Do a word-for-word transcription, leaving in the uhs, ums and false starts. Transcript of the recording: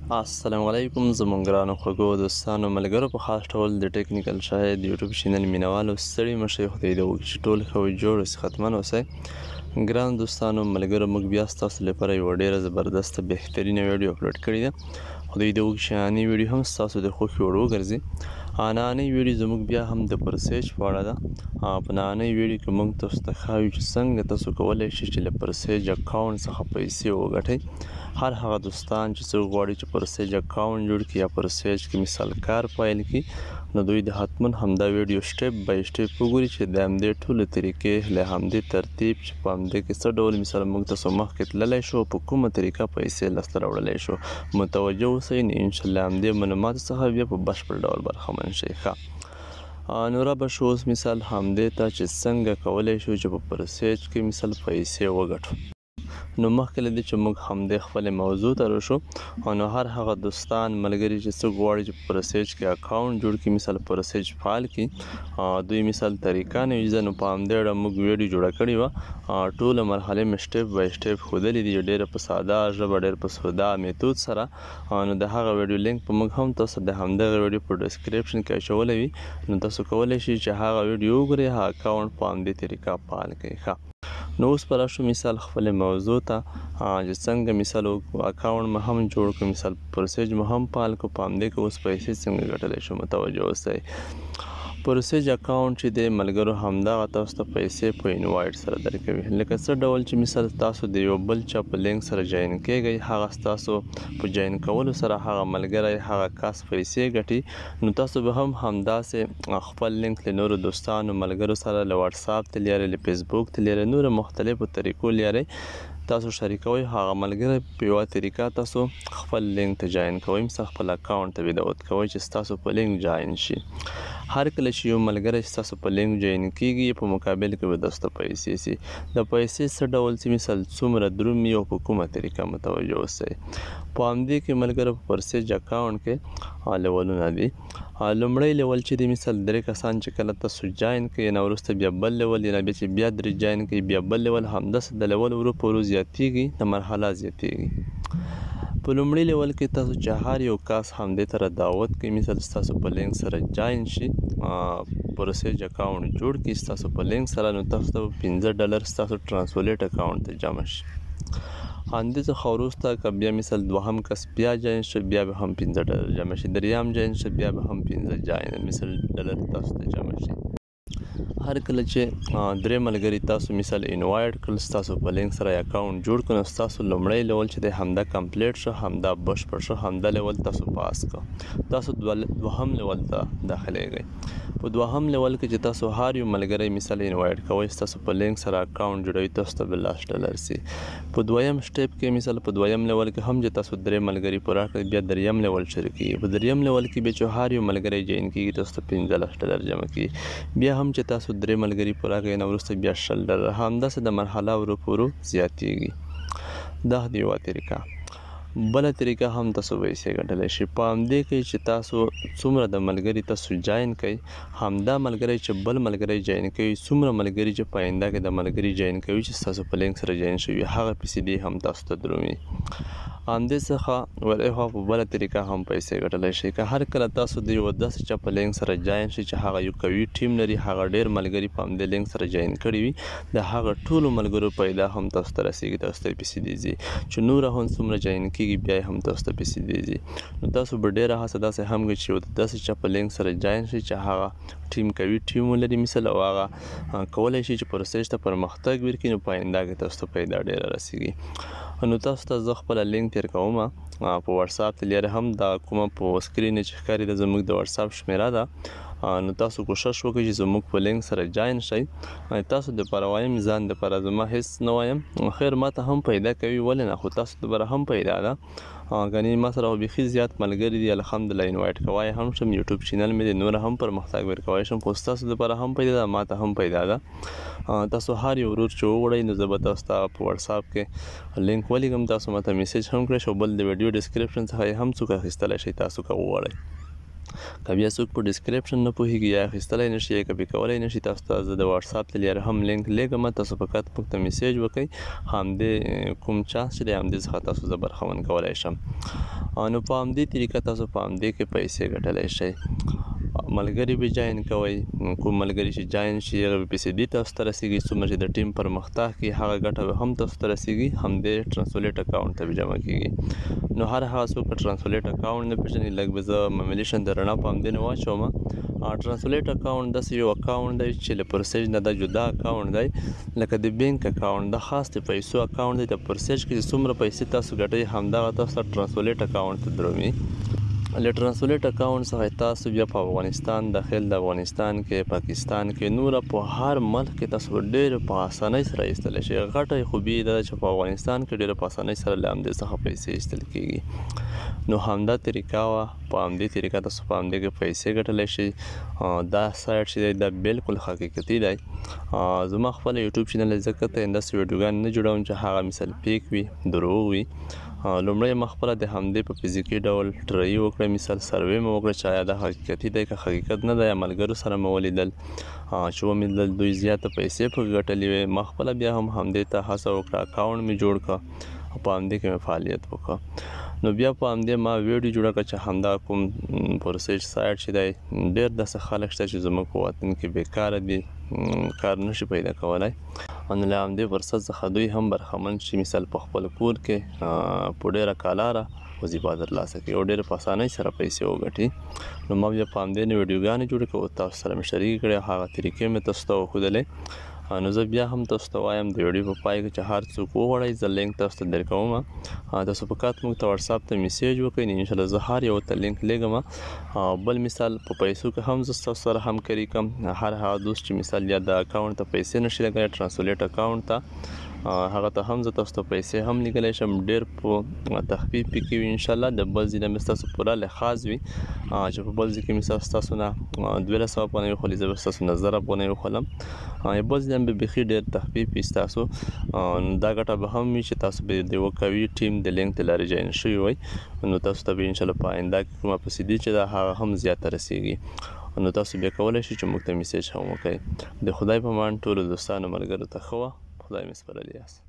السلام علیکم زموږ ګرانو خوږو دوستانو ملګرو په خاص ډول د ټیکنیکل شاهد یوټیوب چینل مینوالو ستړي مه شئ خدای دې وکړي چې ټول ښه او جوړ اوسئ ختمن اوسئ ګرانو دوستانو ملګرو موږ بیا ستاسو لپاره یوه ډېره زبردسته بهترینه ویډیو اپلوډ کړې ده خدای دې وکړي چې نننۍ ویډیو هم ستاسو د خوښې وړ وګرځي نننۍ ویډیو زموږ بیا هم د پرسیج په اړه ده په نننۍ ویډیو کې موږ تاسو ته ښایو چې څنګه تاسو کولی شئ چې له پرسیج اکاونټ څخه پیسې وګټئ هر هغه دوستان چې څوک غواړي چې پرسیج اکاونټ جوړ کړي یا پرسیج کې مثال کار پیل کړي نو دوی د حتما همدا ویډیو سټیپ بای سټیپ وګوري چې د همدې ټولې طریقې له همدې ترتیب چې په همدې کې څه ډول مثال موږ تاسو مخکې تللی شو په کومه طریقه پیسې لاسته راوړلی شو متوجه اوسئ نو انشاءالله همدې معلوماتو څخه بیا په بشپړ ډول برخمن شئ ښه نو رابه شو اوس مثال همدې ته چې څنګه کولی شو چې په پرسیج کې مثال پیسې وګټو نو مخکې له دې چې موږ همدې خپلې موضوع ته راشو نو هر هغه دوستان ملګري چې څوک غواړي چې په پرسیج کې اکاونټ جوړ کړي مثال پرسیج فعال کړي دوی مثال طریقه نه وي زه نو په همدې اړه موږ ویډیو جوړه کړې وه ټوله مرحلې مې سټیپ بای سټیپ ښودلې دي ډېره په ساده ژبه ډېر په سودا میتود سره نو د هغه ویډیو لینک په موږ هم تاسو د همدغه ویډیو په ډسکریپشن کې اچولی وي نو تاسو کولی شئ چې هغه ویډیو وګورئ هغه اکاونټ په همدې طریقه فعال کړئ ښه نو اوس به راشو مثال خپلې موضوع ته چې څنګه مثال اکاونټ مو هم جوړ کړو مثال پرسیج مو هم فعال کړو په همدې کې اوس پیسې څنګه ګټلی شو متوجه اوسئ پرسیج اکاونټ چې دی ملګرو همدغه تاسو ته پیسې په انوایټ سره درکوي لکه څه ډول چې مثال تاسو د یو بل چا په لینک سره جاین کیږئ هغه ستاسو په جاین کولو سره هغه ملګری هغه کس پیسې ګټي نو تاسو به هم همداسې خپل لینک له نورو دوستانو ملګرو سره له واټساپ ته لیارئ له فیسبوک ته لیارئ نورو مختلفو طریقو لیارئ تاسو شریکوئ هغه ملګری په یوه طریقه تاسو خپل لینک ته جاین کوئ مثلا خپل اکاونټ ته ویداوت کوئ چې ستاسو په لینک جاین شي هر کله چې یو ملګری ستاسو په لینک جاین کیږي په مقابل کې به تاسو ته پیسې سي د پیسې څه ډول سي مثال څومره درومي او په کومه طریقه متوجه اوسئ په همدې کې ملګرو په پرسیج اکاونټ کې لیولونه دي لومړی لیول چې دی مثال درې کسان چې کله تاسو جاین کړئ نه وروسته بیا بل لیول یا بیا چې بیا درې جاین کړئ بیا بل لیول همداسې د لیول ورو په ورو زیاتیږي د مرحله زیاتیږي په لومړي لیول کې تاسو چې هر یو کس همدې ته دعوت کوي مثال ستاسو په لینک سره جاین شي پرسیج اکاونټ جوړ کړي ستاسو په لینک سره نو تاسو ته پنځه ډالر ستاسو ټرانسلیټ اکاونټ ته جمع شي همدې څخه وروسته که بیا مثال دوهم کس بیا جاین شو بیا به هم پنځه ډالر جمع شي دریم جاین شو بیا به هم پنځه جاین مثال ډالر تاسو ته جمع شي هر کله چې درې ملګري تاسو مثال انوایټ کړل ستاسو په لینک سره اکاونټ جوړ کړو نو ستاسو لومړی لیول چې دی همدا کمپلیټ شو همدا بشپړ شو همدا لیول تاسو پاس کړو تاسو دوهم لیول ته داخلیږئ په دوهم لیول کې چې تاسو هر یو ملګری مثال انوایټ کوئ ستاسو په لینک سره اکاونټ جوړوي تاسو ته به لس ډالر سي په دویم سټیپ کې مثال په دویم لیول کې هم چې تاسو درې ملګري پوره کړئ بیا دریم لیول شروع کیږي په دریم لیول کې بیا چې هر یو ملګری جاین کیږي تاسو ته پنځلس ډالر جمع کیږي بیا هم چې تاسو درې ملګري پوره کړئ نه وروسته بیا شل ډالر همداسې د مرحله ورو په ورو زیاتیږي دا د یوه طریقه بله طریقه هم تاسو پیسې ګټلی شئ په همدې کې چې تاسو څومره د ملګري تاسو جاین کړئ همدا ملګری چې بل ملګری جاین کوي څومره ملګري چې په آینده کې د ملګري جاین کوي چې ستاسو په لینک سره جاین شوي هغه پیسې دې هم تاسو ته درومي همدې څخه ورهاخوا په بله طریقه هم پیسې ګټلی شئ که هر کله تاسو د یوه داسې چا په لینک سره جاین شئ چې هغه یو قوي ټیم لري هغه ډېر ملګري په همدې لینک سره جاین کړي وي د هغه ټولو ملګرو پیدا هم تاسو ته رسیږي تاسو ته پیسې دې ځي چې نوره هم څومره جاین کیږي بیا هم تاسو ته پیسې دې ځي نو تاسو به ډېره هڅه داسې هم کوئ چې یو داسې چا په لینک سره جاین شئ چې هغه ټیم قوي ټیم ولري مثال او هغه کولی شي چې پروسیج ته پرمختګ ورکړي نو په آینده کې تاسو ته پیدا ډېره رسیږي نو تاسو ته زه خپله لینک تیر کوم په واټساپ ته لیاره هم دا کومه په سکرین چې ښکاري دا زموږ د واټساپ شمیره ده نو تاسو کوشش وکړئ چې زموږ په لینک سره جاین شئ تاسو دپاره وایم ځان دپاره زما هېڅ نه وایم خیر ما ته هم پیدا کوي ولې نه خو تاسو دپاره هم پیدا ده ګنې ما سره خو بیخي زیات ملګري دي الحمدلله انوایټ کوی هم شم یوټیوب چینل مې دی نور هم پرمختګ ورکوی شم خو ستاسو دپاره هم پیدا ده ما ته هم پیدا ده تاسو هر یو ورور چې وغواړئ نو زه به تاسو ته په واټساپ کې لینک ولیږم تاسو ماته میسیج هم کړئ شو بل د ویډیو ډسکریپشن څخه یې هم څوک اخیستلی شئ تاسو که وغواړئ که بیا څوک په ډسکریپشن نه پوهېږي یا اخیستلی نه شي یا کپي کولی نه شي تاسو ته زه د واټساپ ته لیاره هم لینک لیږم تاسو فقط موږ ته میسیج وکړئ همدې کوم چانس چې دی همدې څخه تاسو زه برخمن کولی شم نو په همدې طریقه تاسو په همدې کې پیسې ګټلی شئ. ملګري به جاین کوئ، کوم ملګري چې جاین شي هغه به پیسې دې تاسو ته رسیږي، څومره چې د ټیم پرمختګ کوي هغه ګټه به هم تاسو ته رسیږي، همدې ټرانسلیټ اکاونټ ته به جمع کیږي. نو هر هغه څوک ټرانسلیټ اکاونټ نه پېژني، لږ به زه ممیلیشن د رڼا په همدې نه واچوم. ټرانسلیټ اکاونټ داسې یو اکاونټ دی چې له پرسیج نه دا جدا اکاونټ دی لکه د بینک اکاونټ، دا خاص د پیسو اکاونټ دی. د پرسیج کې چې څومره پیسې تاسو ګټئ همدغه تاسو ته ټرانسلیټ اکاونټ ته درومي. له ټرانسلیټ اکاونټ څخه تاسو بیا په افغانستان داخل د افغانستان کې، پاکستان کې، نور په هر ملک کې تاسو ډېر په اسانۍ سره ایستلی شئ. غټه خوبي دا ده چې په افغانستان کې ډېر په اسانۍ سره له همدې څخه پیسې ایستل کېږي. نو همدا طریقه وه، په همدې طریقه تاسو په همدې کې پیسې ګټلی شئ. دا سایټ چې دی دا بالکل حقیقتي دی. زما خپله یوټیوب چینل ځکه ته همداسې ویډیوګانې نه جوړوم چې هغه مثال پیک وي، دروغ وي. لومړی ما خپله د همدې په فزیکي ډول ټرایي وکړه، مثال سروې مې وکړه چې آیا دا حقیقتي دی که حقیقت نه دی. ملګرو سره مې ولیدل چې ومې لیدل دوی زیاته پیسې پکې ګټلې وې. ما خپله بیا هم همدې ته هڅه وکړه، اکاونټ مې جوړ کړه او په همدې کې مې فعالیت وکړه. نو بیا په همدې ما ویډیو جوړه کړه چې همدا کوم پروسیج سایټ چې دی ډېر داسې خلک شته چې زموږ په وطن کې بیکاره دي، کار نشي پیدا کولی. نو له همدې فرصت څخه دوی هم برخمن شي، مثال په خپل کور کې په ډېره کالاره وظیفه ترلاسه کړي او ډېرې په اسانۍ سره پیسې وګټي. نو ما بیا په همدې نه ویډیوګانې جوړې کړې او تاسو سره مې شریکې کړې، هغه طریقې مې تاسو ته وښودلې. نو زه بیا هم تاسو ته وایم د ویډیو په پای کې چې هر څوک وغواړئ زه لینک تاسو ته درکوم. تاسو فقط موږ ته وټساپ ته میسیج وکړئ، انشاءالله زه هر یو ته لینک لیږم. بل مثال په پیسو کې هم زه ستاسو سره همکاري کوم. هر هغه دوست چې مثال یا د اکاونټ ته پیسې نشي لګولی ټرانسلیټ اکاونټ ته، هغه ته هم زه تاسو ته پیسې هم لیږلی شم، ډېر په تخفیف پې کې وي انشاءالله. د بل ځای نه مې ستاسو پوره لحاظ وي چې په بل ځای کې مې ستاسو نه دوولس سوه افغانۍ وخولي، زه به ستاسو نه زر افغانۍ وخولم. بل ځای به بیخي ډېر تخفیف وي ستاسو. دا ګټه به هم وي چې تاسو به د یوه قوي ټیم د لینک د لارې جوین شوي وئ. نو تاسو ته به انشاءالله په آینده کې کومه پیسې چې ده هغه هم زیاته رسیږي. نو تاسو بیا کولی شئ چې موږ ته میسیج هم وکړئ. د خدای په امان ټولو دوستانو ملګرو ته ښه وه. خدای مې سپارلی یاست.